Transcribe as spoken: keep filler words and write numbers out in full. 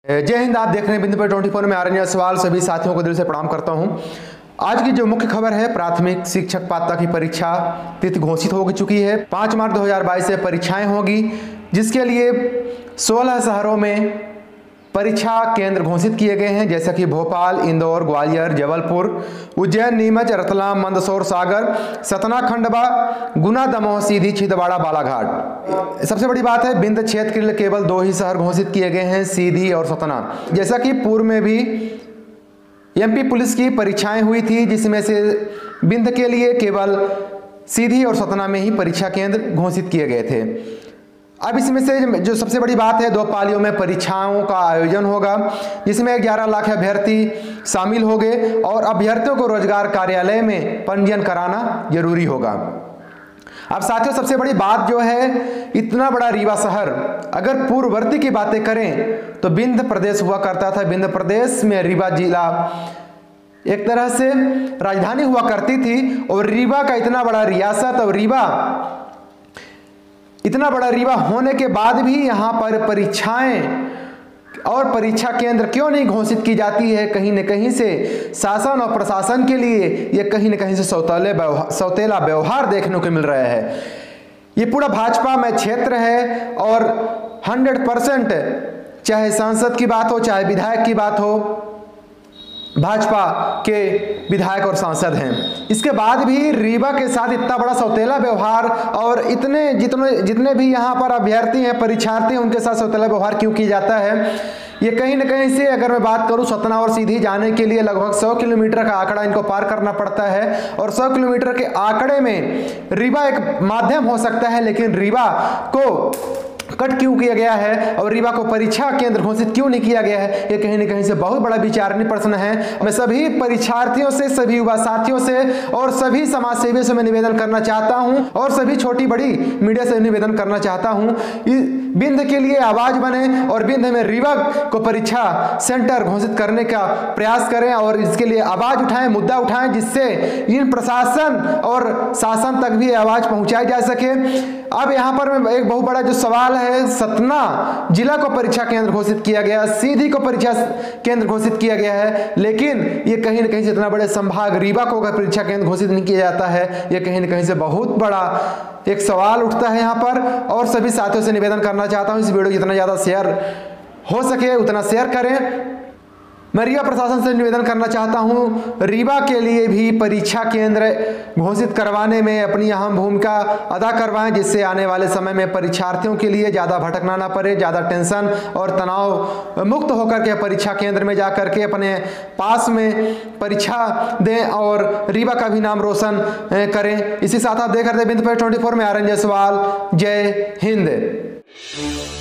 जय हिंद। आप देख रहे हैं बिंदु पर चौबीस में आर्यन सवाल। सभी साथियों को दिल से प्रणाम करता हूं। आज की जो मुख्य खबर है, प्राथमिक शिक्षक पात्रता की परीक्षा तिथि घोषित हो चुकी है। पाँच मार्च दो हज़ार बाईस से परीक्षाएं होगी, जिसके लिए सोलह शहरों में परीक्षा केंद्र घोषित किए गए हैं, जैसा कि भोपाल, इंदौर, ग्वालियर, जबलपुर, उज्जैन, नीमच, रतलाम, मंदसौर, सागर, सतना, खंडवा, गुना, दमोह, सीधी, छिंदवाड़ा, बालाघाट। सबसे बड़ी बात है, बिंद क्षेत्र के लिए केवल दो ही शहर घोषित किए गए हैं, सीधी और सतना। जैसा कि पूर्व में भी एमपी पुलिस की परीक्षाएं हुई थी, जिसमें से बिंद के लिए केवल सीधी और सतना में ही परीक्षा केंद्र घोषित किए गए थे। अब इसमें से जो सबसे बड़ी बात है, दो पालियों में परीक्षाओं का आयोजन होगा, जिसमें ग्यारह लाख अभ्यर्थी शामिल होंगे और अभ्यर्थियों को रोजगार कार्यालय में पंजीयन कराना जरूरी होगा। अब साथियों, सबसे बड़ी बात जो है, इतना बड़ा रीवा शहर, अगर पूर्ववर्ती की बातें करें तो बिंद प्रदेश हुआ करता था। बिंद प्रदेश में रीवा जिला एक तरह से राजधानी हुआ करती थी, और रीवा का इतना बड़ा रियासत और रीवा इतना बड़ा रीवा होने के बाद भी यहाँ पर परीक्षाएं और परीक्षा केंद्र क्यों नहीं घोषित की जाती है? कहीं न कहीं से शासन और प्रशासन के लिए ये कहीं न कहीं से सौतेले सौतेला व्यवहार देखने को मिल रहा है। ये पूरा भाजपा में क्षेत्र है और हंड्रेड परसेंट चाहे सांसद की बात हो, चाहे विधायक की बात हो, भाजपा के विधायक और सांसद हैं। इसके बाद भी रीवा के साथ इतना बड़ा सौतेला व्यवहार और इतने जितने जितने भी यहाँ पर अभ्यर्थी हैं, परीक्षार्थी हैं, उनके साथ सौतेला व्यवहार क्यों किया जाता है? ये कहीं न कहीं से, अगर मैं बात करूं, सतना और सीधी जाने के लिए लगभग सौ किलोमीटर का आंकड़ा इनको पार करना पड़ता है, और सौ किलोमीटर के आंकड़े में रीवा एक माध्यम हो सकता है, लेकिन रीवा को कट क्यों किया गया है और रीवा को परीक्षा केंद्र घोषित क्यों नहीं किया गया है? ये कहीं न कहीं से बहुत बड़ा विचारणीय प्रश्न है। मैं सभी परीक्षार्थियों से, सभी युवा साथियों से और सभी समाज सेवियों से मैं निवेदन करना चाहता हूं, और सभी छोटी बड़ी मीडिया से निवेदन करना चाहता हूं, बिंद के लिए आवाज बने और बिंद में रीवा को परीक्षा सेंटर घोषित करने का प्रयास करें और इसके लिए आवाज उठाएं, मुद्दा उठाएं, जिससे इन प्रशासन और शासन तक भी आवाज पहुंचाई जा सके। अब यहाँ पर एक बहुत बड़ा जो सवाल है, सतना जिला को परीक्षा केंद्र घोषित किया गया, सीधी को परीक्षा केंद्र घोषित किया गया है, लेकिन ये कहीं न कहीं से इतना बड़े संभाग रीवा को अगर परीक्षा केंद्र घोषित नहीं किया जाता है, ये कहीं न कहीं से बहुत बड़ा एक सवाल उठता है यहाँ पर। और सभी साथियों से निवेदन करना चाहता हूँ, इस वीडियो जितना ज़्यादा शेयर हो सके उतना शेयर करें। मैं रीवा प्रशासन से निवेदन करना चाहता हूं, रीवा के लिए भी परीक्षा केंद्र घोषित करवाने में अपनी अहम भूमिका अदा करवाएं, जिससे आने वाले समय में परीक्षार्थियों के लिए ज़्यादा भटकना ना पड़े, ज़्यादा टेंशन और तनाव मुक्त होकर के परीक्षा केंद्र में जा करके अपने पास में परीक्षा दें और रीवा का भी नाम रोशन करें। इसी साथ आप देख रहे थे बिंदु पर चौबीस में आर्यन जयसवाल। जय हिंद।